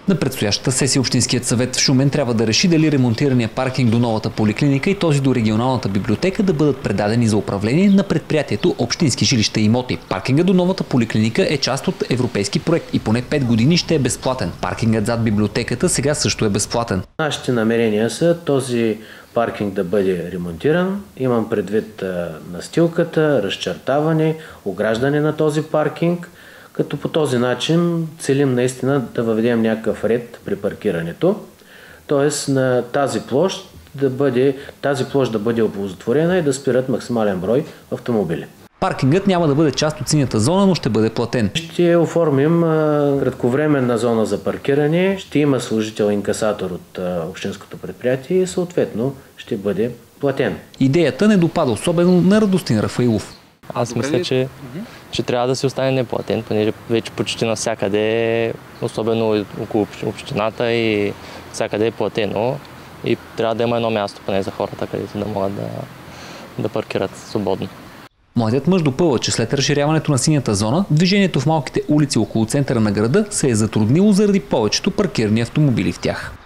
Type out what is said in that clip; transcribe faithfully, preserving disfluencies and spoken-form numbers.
На предстоящата сесия Общинският съвет в Шумен трябва да реши дали ремонтирания паркинг до новата поликлиника и този до регионалната библиотека да бъдат предадени за управление на предприятието Общински жилища и имоти. Паркингът до новата поликлиника е част от европейски проект и поне пет години ще е безплатен. Паркингът зад библиотеката сега също е безплатен. Нашите намерения са този паркинг да бъде ремонтиран. Имам предвид настилката, разчертаване, ограждане на този паркинг, като по този начин целим наистина да въведем някакъв ред при паркирането. Тоест на тази площ да бъде, тази площ да бъде оползотворена и да спират максимален брой автомобили. Паркингът няма да бъде част от синята зона, но ще бъде платен. Ще оформим кратковременна зона за паркиране, ще има служител инкасатор от общинското предприятие и съответно ще бъде платен. Идеята не допада особено на Радостин Рафаилов. Аз мисля, че, че трябва да си остане неплатен, понеже вече почти навсякъде, особено около общината и всякъде е платено и трябва да има едно място поне за хората, където да могат да, да паркират свободно. Младият мъж допълва, че след разширяването на синята зона, движението в малките улици около центъра на града се е затруднило заради повечето паркирани автомобили в тях.